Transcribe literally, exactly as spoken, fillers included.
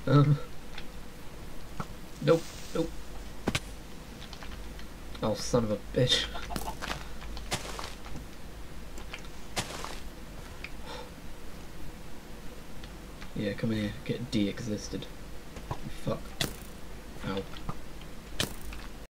Um. Nope. Nope. Oh, son of a bitch. Yeah, come in here. Get de-existed. You fuck. Ow.